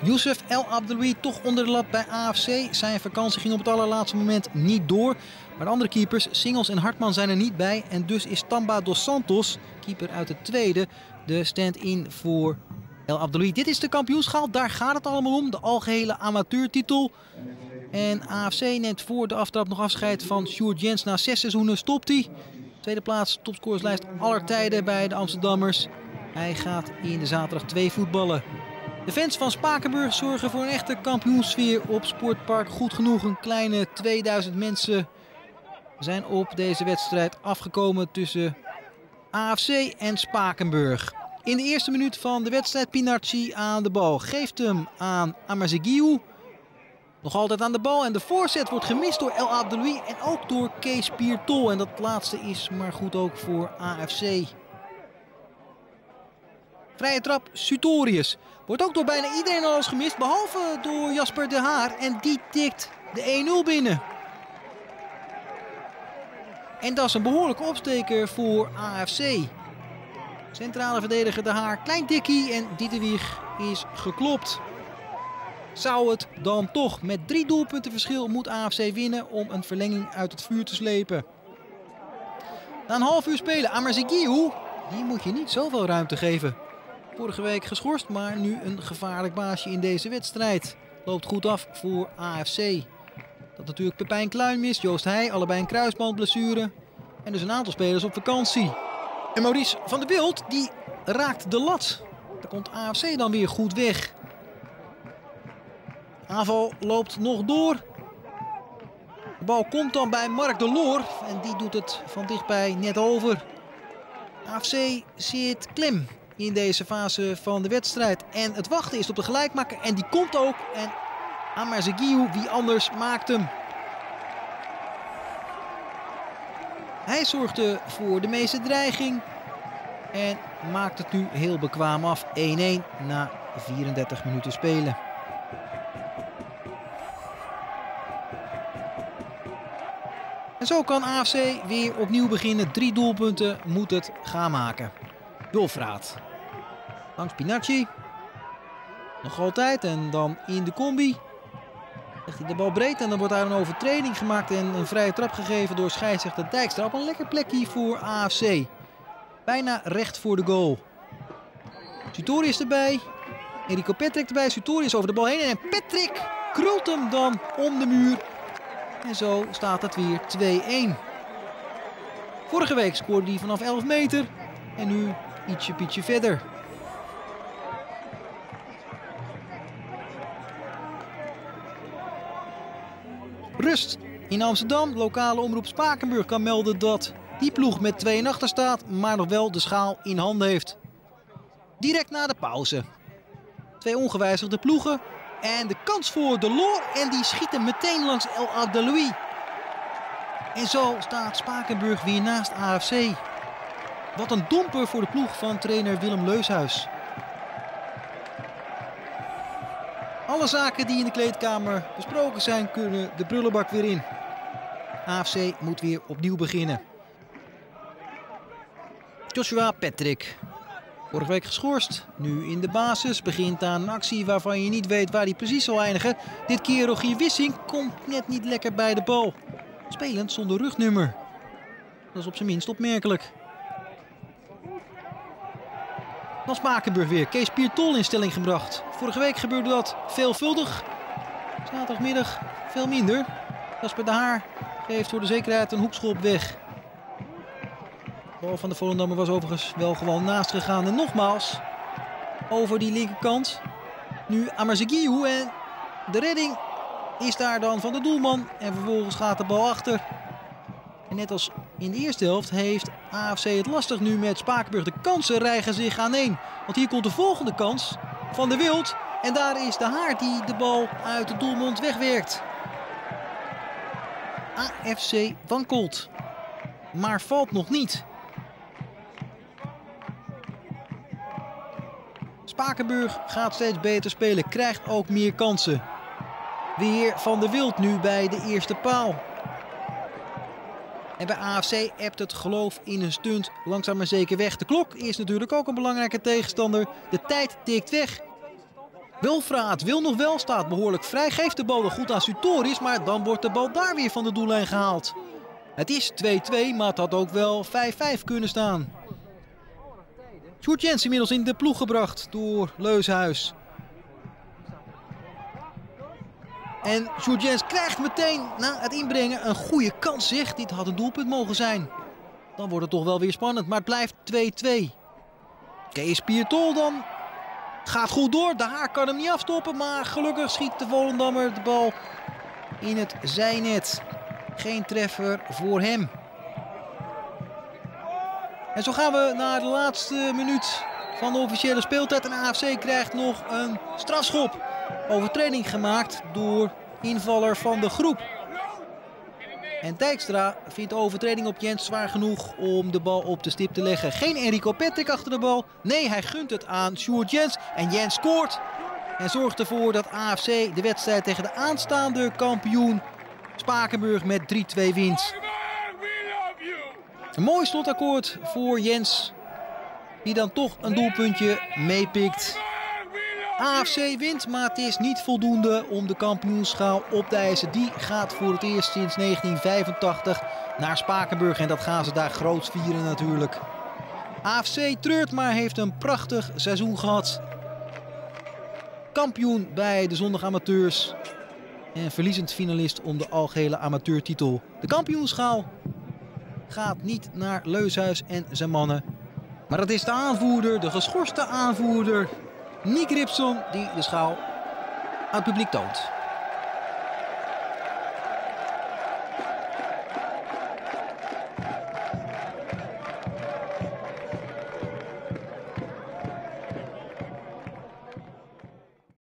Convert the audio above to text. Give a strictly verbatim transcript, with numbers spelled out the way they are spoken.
Youssef El Abdeloui toch onder de lat bij A F C. Zijn vakantie ging op het allerlaatste moment niet door. Maar de andere keepers, Singels en Hartman, zijn er niet bij. En dus is Tamba dos Santos, keeper uit de tweede, de stand-in voor El Abdeloui. Dit is de kampioenschaal, daar gaat het allemaal om. De algehele amateurtitel. En A F C neemt voor de aftrap nog afscheid van Sjoerd Jens. Na zes seizoenen stopt hij. Tweede plaats, topscorerslijst aller tijden bij de Amsterdammers. Hij gaat in de zaterdag twee voetballen. De fans van Spakenburg zorgen voor een echte kampioenssfeer op Sportpark Goed Genoeg. Een kleine tweeduizend mensen zijn op deze wedstrijd afgekomen tussen A F C en Spakenburg. In de eerste minuut van de wedstrijd Pinarci aan de bal. Geeft hem aan Amazegiu. Nog altijd aan de bal en de voorzet wordt gemist door El Abdeloui en ook door Kees Piertol. En dat laatste is maar goed ook voor A F C. Vrije trap Sutorius. Wordt ook door bijna iedereen al eens gemist, behalve door Jasper de Haar. En die tikt de één nul binnen. En dat is een behoorlijke opsteker voor A F C. Centrale verdediger de Haar, klein tikkie en Dieterwig is geklopt. Zou het dan toch met drie doelpunten verschil moet A F C winnen om een verlenging uit het vuur te slepen. Na een half uur spelen, Amazegiu, die moet je niet zoveel ruimte geven. Vorige week geschorst, maar nu een gevaarlijk baasje in deze wedstrijd. Loopt goed af voor A F C. Dat natuurlijk Pepijn Kluin mist, Joost Heij, allebei een kruisbandblessure. En dus een aantal spelers op vakantie. En Maurice van der Wild, die raakt de lat. Daar komt A F C dan weer goed weg. Aanval loopt nog door. De bal komt dan bij Mark de Loor. En die doet het van dichtbij net over. A F C zit klem in deze fase van de wedstrijd. En het wachten is op de gelijkmaker. En die komt ook. En Amazegiu, wie anders, maakt hem. Hij zorgde voor de meeste dreiging. En maakt het nu heel bekwaam af. één-één na vierendertig minuten spelen. En zo kan A F C weer opnieuw beginnen. Drie doelpunten moet het gaan maken. Wilfraat. Langs Pinarci. Nog altijd. En dan in de combi. Legt hij de bal breed. En dan wordt daar een overtreding gemaakt. En een vrije trap gegeven door scheidsrechter Dijkstra. Op een lekker plekje voor A F C. Bijna recht voor de goal. Sutori is erbij. Enrico Patrick erbij. Sutori is over de bal heen. En Patrick krult hem dan om de muur. En zo staat het weer twee-één. Vorige week scoorde hij vanaf elf meter. En nu ietsje pietje verder. Rust in Amsterdam. Lokale omroep Spakenburg kan melden dat die ploeg met twee-een achter staat. Maar nog wel de schaal in handen heeft. Direct na de pauze. Twee ongewijzigde ploegen. En de kans voor de Loor. En die schiet hem meteen langs El Abdeloui. En zo staat Spakenburg weer naast A F C. Wat een domper voor de ploeg van trainer Willem Leushuis. Alle zaken die in de kleedkamer besproken zijn, kunnen de prullenbak weer in. A F C moet weer opnieuw beginnen. Joshua Patrick. Vorige week geschorst, nu in de basis, begint aan een actie waarvan je niet weet waar hij precies zal eindigen. Dit keer Rogier Wissing komt net niet lekker bij de bal. Spelend zonder rugnummer. Dat is op zijn minst opmerkelijk. Dan Spakenburg weer. Kees Piertol in stelling gebracht. Vorige week gebeurde dat veelvuldig. Zaterdagmiddag veel minder. Jasper de Haar geeft voor de zekerheid een hoekschop weg. De bal van de Volendammer was overigens wel gewoon naast gegaan. En nogmaals over die linkerkant. Nu Amazegiu en de redding is daar dan van de doelman. En vervolgens gaat de bal achter. En net als in de eerste helft heeft A F C het lastig nu met Spakenburg. De kansen rijgen zich aaneen. Want hier komt de volgende kans van de Wild. En daar is de Haar die de bal uit de doelmond wegwerkt. A F C wankelt. Maar valt nog niet. Spakenburg gaat steeds beter spelen. Krijgt ook meer kansen. Weer Van der Wild nu bij de eerste paal. En bij A F C ebt het geloof in een stunt langzaam maar zeker weg. De klok is natuurlijk ook een belangrijke tegenstander. De tijd tikt weg. Wilfraat wil nog wel, staat behoorlijk vrij. Geeft de bal goed aan Sutoris, maar dan wordt de bal daar weer van de doellijn gehaald. Het is twee twee, maar het had ook wel vijf vijf kunnen staan. Sjoerd Jens inmiddels in de ploeg gebracht door Leushuis. En Sjoerd Jens krijgt meteen na het inbrengen een goede kans, zeg. Dit had een doelpunt mogen zijn. Dan wordt het toch wel weer spannend, maar het blijft twee twee. Kees Piertol dan gaat goed door. De Haar kan hem niet afstoppen, maar gelukkig schiet de Volendammer de bal in het zijnet. Geen treffer voor hem. En zo gaan we naar de laatste minuut van de officiële speeltijd. En A F C krijgt nog een strafschop. Overtreding gemaakt door invaller van de groep. En Dijkstra vindt de overtreding op Jens zwaar genoeg om de bal op de stip te leggen. Geen Enrico Patrick achter de bal. Nee, hij gunt het aan Sjoerd Jens. En Jens scoort. En zorgt ervoor dat A F C de wedstrijd tegen de aanstaande kampioen Spakenburg met drie twee wint. Een mooi slotakkoord voor Jens. Die dan toch een doelpuntje meepikt. A F C wint, maar het is niet voldoende om de kampioenschaal op te eisen. Die gaat voor het eerst sinds negentien vijfentachtig naar Spakenburg. En dat gaan ze daar groots vieren natuurlijk. A F C treurt, maar heeft een prachtig seizoen gehad. Kampioen bij de zondagamateurs. En verliezend finalist om de algehele amateurtitel. De kampioenschaal gaat niet naar Leushuis en zijn mannen. Maar het is de aanvoerder, de geschorste aanvoerder, Nick Ripson, die de schaal aan het publiek toont.